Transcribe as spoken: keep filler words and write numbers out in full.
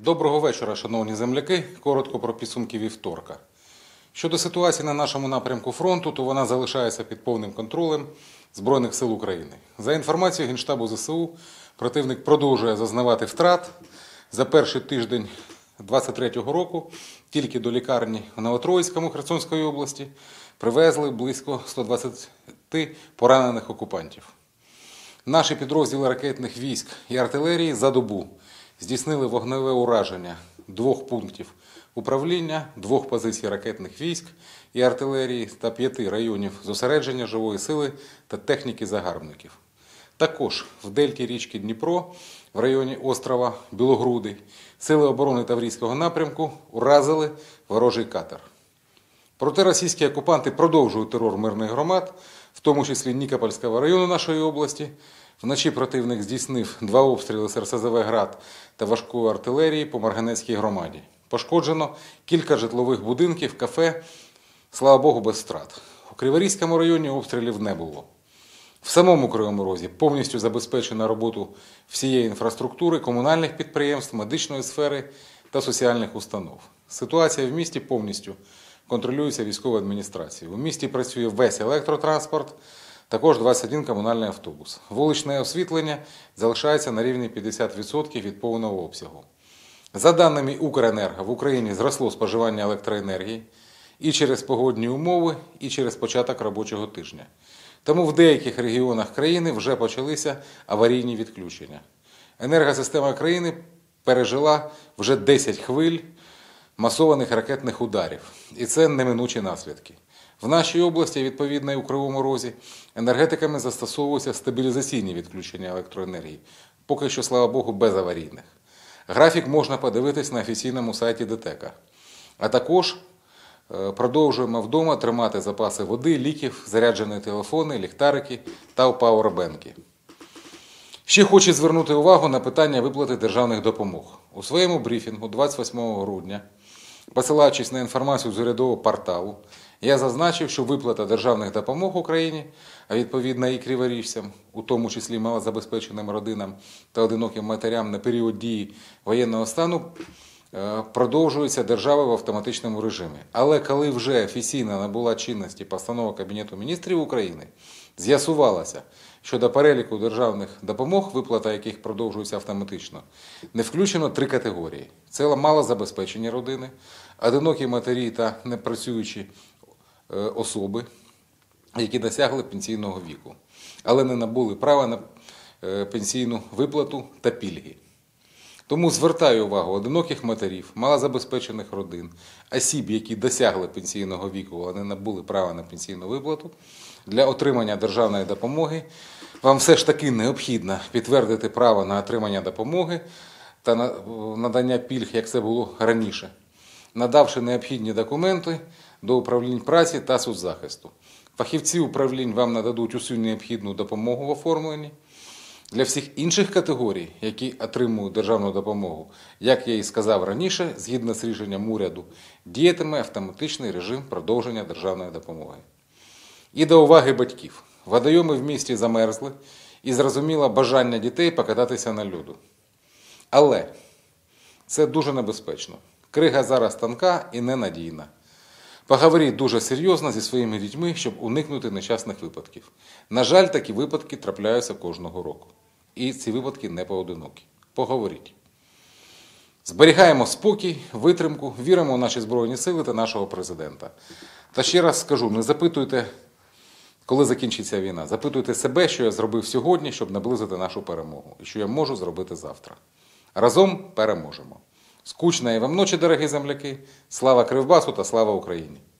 Доброго вечора, шановні земляки. Коротко про підсумки вівторка. Щодо ситуації на нашому напрямку фронту, то вона залишається під повним контролем Збройних сил України. За інформацією Генштабу ЗСУ, противник продовжує зазнавати втрат. За перший тиждень двадцять третього року тільки до лікарні в Новотроїцькому Херсонської області привезли близько ста двадцяти поранених окупантів. Наші підрозділи ракетних військ і артилерії за добу здійснили вогневе ураження двох пунктів управління, двох позицій ракетних військ і артилерії та п'яти районів зосередження живої сили та техніки загарбників. Також в дельті річки Дніпро, в районі острова Білогрудий, Сили оборони Таврійського напрямку уразили ворожий катер. Проте російські окупанти продовжують терор мирних громад, в тому числі Нікопольського району нашої області. Вночі противник здійснив два обстріли з ер ес зе ве «Град» та важкої артилерії по Марганецькій громаді. Пошкоджено кілька житлових будинків, кафе, слава Богу, без втрат. У Криворізькому районі обстрілів не було. В самому Кривому Розі повністю забезпечена роботу всієї інфраструктури, комунальних підприємств, медичної сфери та соціальних установ. Ситуація в місті повністю контролюється військовою адміністрацією. У місті працює весь електротранспорт, також двадцять один комунальний автобус. Вуличне освітлення залишається на рівні п'ятдесят відсотків від повного обсягу. За даними Укренерго, в Україні зросло споживання електроенергії і через погодні умови, і через початок робочого тижня. Тому в деяких регіонах країни вже почалися аварійні відключення. Енергосистема країни пережила вже десять хвиль масованих ракетних ударів. І це неминучі наслідки. В нашій області, відповідно і у Кривому Розі, енергетиками застосовуються стабілізаційні відключення електроенергії. Поки що, слава Богу, без аварійних. Графік можна подивитись на офіційному сайті ДТЕКа. А також продовжуємо вдома тримати запаси води, ліків, заряджені телефони, ліхтарики та пауербенки. Ще хочу звернути увагу на питання виплати державних допомог. У своєму брифінгу двадцять восьмого грудня, посилаючись на інформацію з урядового порталу, я зазначив, що виплата державних допомог Україні, а відповідно і криворіжцям, у тому числі малозабезпеченим родинам та одиноким матерям на період дії воєнного стану, продовжується державою в автоматичному режимі. Але коли вже офіційно набула чинності постанова Кабінету міністрів України, з'ясувалося, що до переліку державних допомог, виплата яких продовжується автоматично, не включено три категорії. Це малозабезпечені родини, одинокі матері та непрацюючі особи, які досягли пенсійного віку, але не набули права на пенсійну виплату та пільги. Тому звертаю увагу одиноких матерів, малозабезпечених родин, осіб, які досягли пенсійного віку, але не набули права на пенсійну виплату. Для отримання державної допомоги вам все ж таки необхідно підтвердити право на отримання допомоги та надання пільг, як це було раніше, надавши необхідні документи до управлінь праці та соцзахисту. Фахівці управлінь вам нададуть усю необхідну допомогу в оформленні. Для всіх інших категорій, які отримують державну допомогу, як я і сказав раніше, згідно з рішенням уряду, діятиме автоматичний режим продовження державної допомоги. І до уваги батьків. Водойоми в місті замерзли і зрозуміло бажання дітей покататися на льоду. Але це дуже небезпечно. Крига зараз тонка і ненадійна. Поговоріть дуже серйозно зі своїми дітьми, щоб уникнути нещасних випадків. На жаль, такі випадки трапляються кожного року. І ці випадки не поодинокі. Поговоріть. Зберігаємо спокій, витримку, віримо в наші Збройні Сили та нашого президента. Та ще раз скажу, не запитуйте, коли закінчиться війна. Запитуйте себе, що я зробив сьогодні, щоб наблизити нашу перемогу. І що я можу зробити завтра. Разом переможемо. Скучної вам ночі, дорогі земляки. Слава Кривбасу та слава Україні!